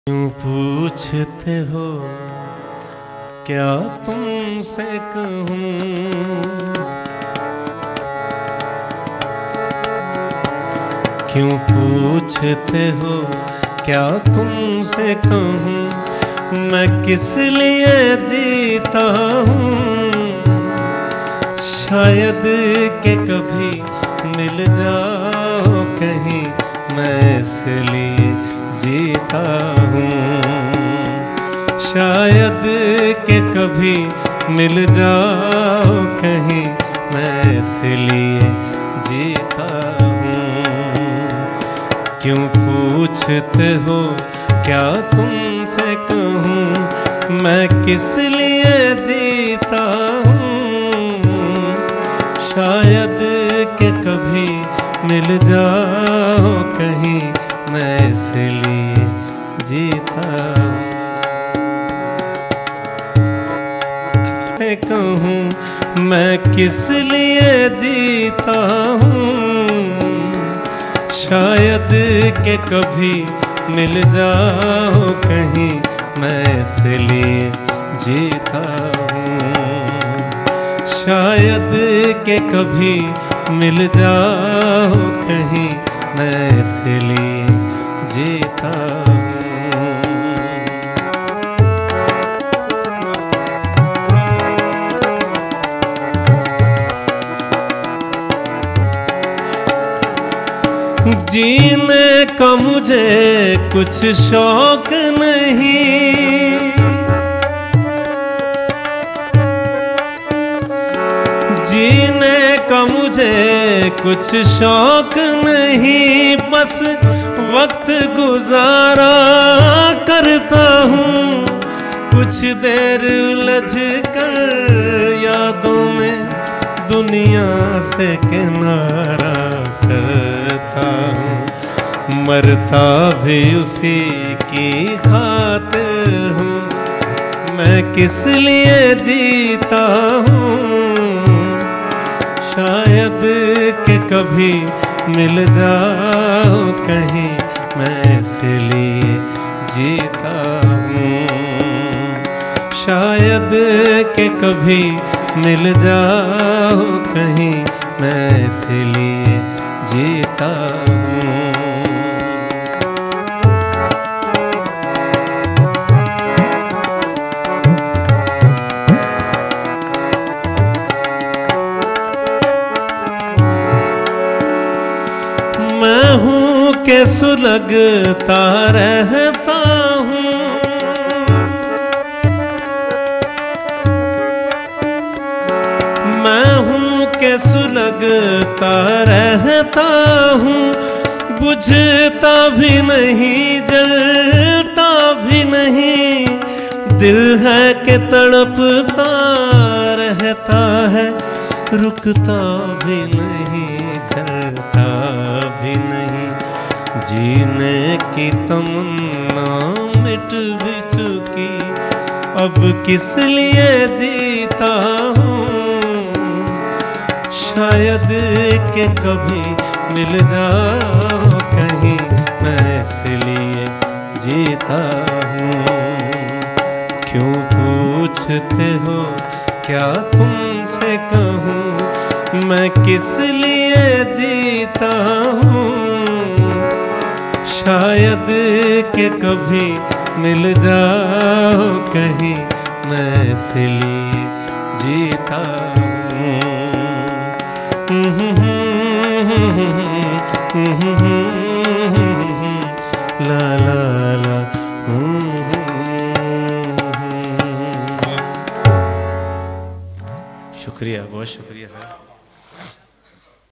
क्यों पूछते हो क्या तुमसे कहूँ, क्यों पूछते हो क्या तुमसे कहूँ, मैं किस लिए जीता हूँ। शायद के कभी मिल जाओ कहीं, मैं इसलिए जीता हूँ। शायद के कभी मिल जाओ कहीं, मैं इसलिए जीता हूँ। क्यों पूछते हो क्या तुमसे कहूँ, मैं किस लिए जीता हूँ। शायद के कभी मिल जाओ कहीं, मैं इसलिए जीता हूँ। कहूँ मैं किस लिए जीता हूँ। शायद के कभी मिल जाओ कहीं, मैं इसलिए जीता हूँ। शायद के कभी मिल जाओ कहीं, मैं इसलिए जीता हूँ। जीने का मुझे कुछ शौक नहीं, जीने का मुझे कुछ शौक नहीं, बस वक्त गुजारा करता हूँ। कुछ देर उलझ कर यादों में दुनिया से किनारा करता हूँ। मरता भी उसी की खातिर हूँ, मैं किस लिए जीता हूँ। शायद के कभी मिल जाओ कहीं, मैं इसलिए जीता हूँ। शायद के कभी मिल जाओ कहीं, मैं इसलिए जीता हूँ। मैं हूँ के सुलगता रहता हूँ, मैं हूँ के सुलगता रहता हूँ। बुझता भी नहीं, जलता भी नहीं, दिल है कि तड़पता रहता है। रुकता भी नहीं, चलता भी नहीं, जीने की तमन्ना मिट भी चुकी, अब किस लिए जीता हूँ। शायद के कभी मिल जाओ कहीं, मैं इसलिए जीता हूँ। क्यों पूछते हो क्या तुमसे कहूँ, मैं किस लिए जीता हूँ। शायद के कभी मिल जाओ कहीं, मैं इसलिए जीता हूँ। ला ला ला शुक्रिया, बहुत शुक्रिया सर।